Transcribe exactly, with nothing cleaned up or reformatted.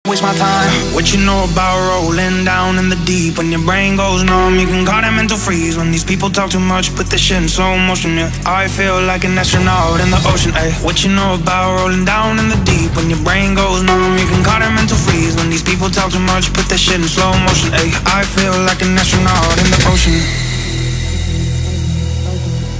Waste my time. What you know about rolling down in the deep? When your brain goes numb, you can call it mental freeze. When these people talk too much, put this shit in slow motion, yeah. I feel like an astronaut in the ocean, ayy. What you know about rolling down in the deep? When your brain goes numb, you can call it mental freeze. When these people talk too much, put this shit in slow motion, ayy. I feel like an astronaut in the ocean.